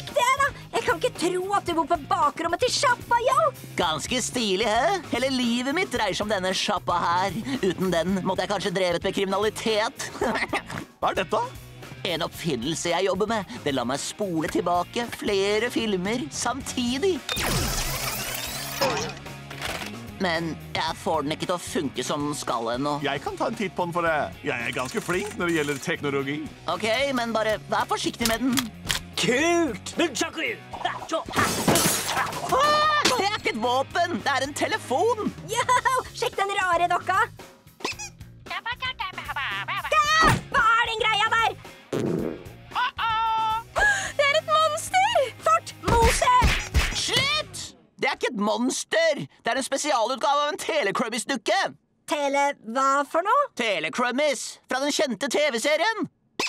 riktig her da! Jeg kan ikke tro at du bor på bakrommet til sjappa, yo! Ganske stilig, hæ? Hele livet mitt dreier seg om denne sjappa her. Uten den måtte jeg kanskje drevet med kriminalitet. Hva er dette? En oppfinnelse jeg jobber med. Det lar meg spole tilbake flere filmer samtidig. Men jeg får den ikke til å funke som den skal ennå. Jeg kan ta en titt på den for deg. Jeg er ganske flink når det gjelder teknologi. Ok, men bare vær forsiktig med den. Kult! Det er ikke et våpen, det er en telefon. Yo! Sjekk den rare dokka! Hva er den greia der? Det er et monster! Fort, Mose! Slutt! Det er ikke et monster. Det er en spesialutgave av en Telecrummies-dukke. Hva for noe? Telecrummies, fra den kjente TV-serien.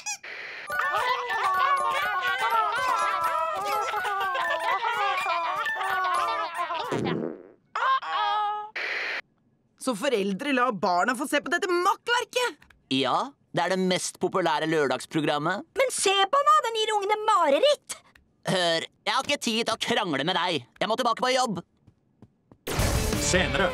Så foreldre la barna få se på dette makkverket? Ja, det er det mest populære lørdagsprogrammet. Men se på nå, den gir ungene mareritt! Hør, jeg har ikke tid til å krangle med deg. Jeg må tilbake på jobb. Senere.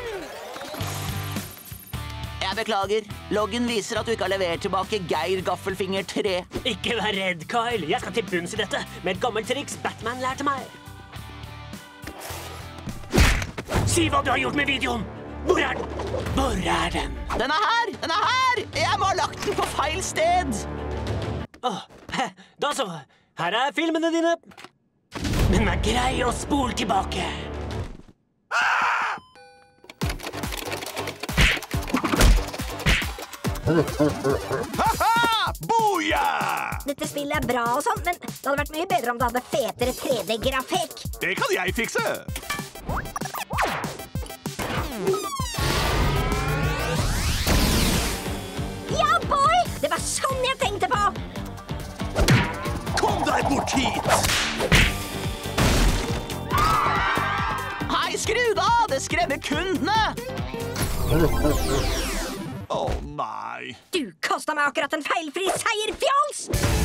Jeg beklager. Loggen viser at du ikke har levert tilbake Geir Gaffelfinger 3. Ikke vær redd, Kyle. Jeg skal til bunns i dette med et gammelt triks Batman lærte meg. Si hva du har gjort med videoen! Hvor er den? Hvor er den? Den er her! Den er her! Jeg må ha lagt den på feil sted. Da så. Her er filmene dine. Men vær grei å spole tilbake. Haha! Booyah! Dette spillet er bra og sånn, men det hadde vært mye bedre om det hadde fetere 3D-grafikk. Det kan jeg fikse. Ja, boy! Det var sånn jeg tenkte på! Kom deg bort hit! Hei, skru da! Det skremmer kundene! Å, nei. Du kastet meg akkurat en feilfri seier, fjols!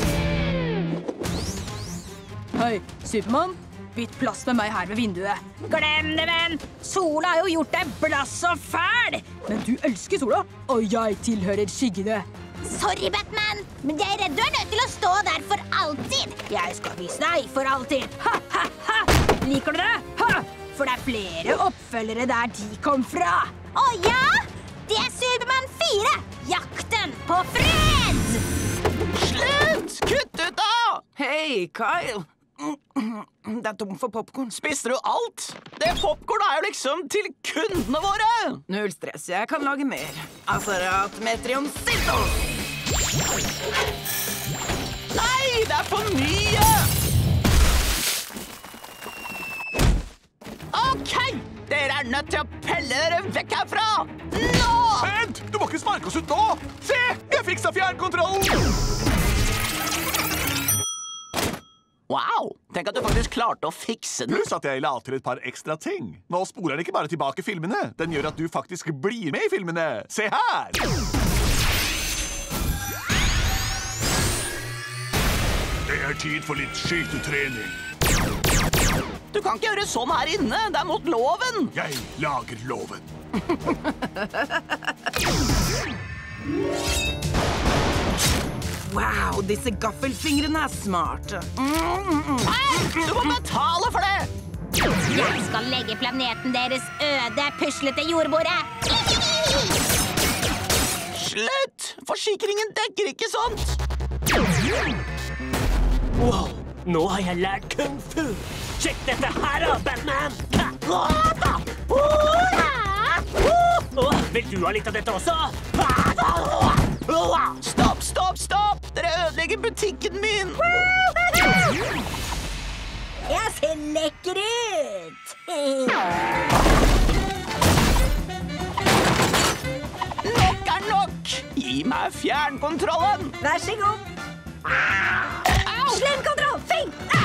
Hei, Supermann. Bytt plass med meg her ved vinduet. Glem det, venn! Sola har jo gjort deg blass og fæl! Men du elsker sola, og jeg tilhører skyggene. Sorry, Batman, men jeg er redd du er nødt til å stå der for alltid. Jeg skal vise deg for alltid. Ha, ha, ha! Liker du det? Ha! For det er flere oppfølgere der de kom fra. Å ja? Det er Superman 4! Jakten på fred! Slutt! Kutt ut da! Hei, Kyle. Det er tomt for popcorn. Spiste du alt? Det popcorn er jo liksom til kundene våre. Null stress, jeg kan lage mer. Assarat metrion sintos! Nei, det er for mye! Ok, dere er nødt til å pelle dere vekk herfra. Nå! Vent! Du må ikke sparke oss ut nå! Se! Jeg fiksa fjernkontrollen! Wow, tenk at du faktisk klarte å fikse den. Pluss at jeg la til et par ekstra ting. Nå spoler den ikke bare tilbake filmene. Den gjør at du faktisk blir med i filmene. Se her! Det er tid for litt skytetrening. Du kan ikke gjøre sånn her inne. Det er mot loven. Jeg lager loven. Wow, disse gaffelfingrene er smarte. Hei, du må betale for det. Jeg skal legge planeten deres øde, puslete jordbordet. Slutt! Forsikringen dekker ikke sånt. Wow, nå har jeg lært kung fu. Sjekk dette her da, Batman. Vil du ha litt av dette også? Stopp, stopp, stopp! Dere ødelegger butikken min. Jeg ser lekker ut. Nok er nok. Gi meg fjernkontrollen. Vær så god. Au! Slem kontroll, fing!